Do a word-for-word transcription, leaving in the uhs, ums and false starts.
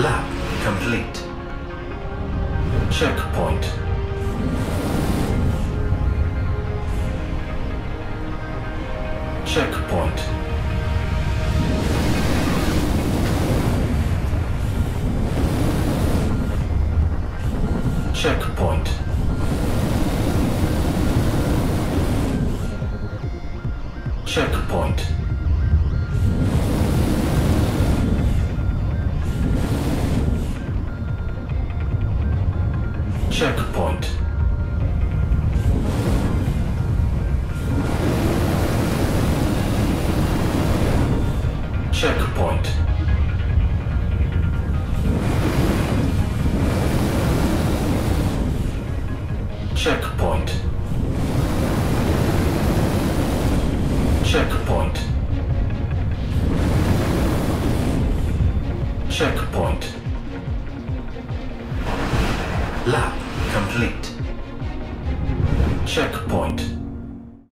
Lab complete. Checkpoint. Checkpoint. Checkpoint. Checkpoint. Checkpoint. Checkpoint. Checkpoint. Checkpoint. Checkpoint. Lab complete. Checkpoint.